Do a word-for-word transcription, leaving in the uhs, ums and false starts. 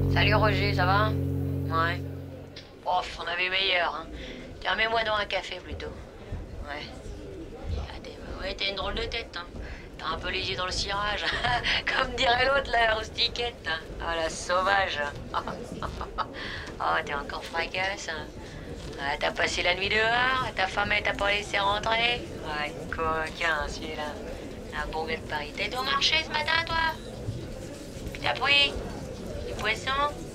Salut Roger, ça va? Ouais. Ouf, on avait meilleur, hein. Tiens, mets-moi dans un café plutôt. Ouais. Ah, t'es- ouais, t'as une drôle de tête, hein. T'as un peu les yeux dans le cirage. Comme dirait l'autre, la roustiquette. Hein. Ah, la sauvage. Oh, t'es encore fracasse. Hein. Ah, t'as passé la nuit dehors? Ta femme, elle t'a pas laissé rentrer? Ouais, coquin, celui-là. Un bon gars de Paris. T'es au marché ce matin, toi? Puis t'as pris? Du poisson?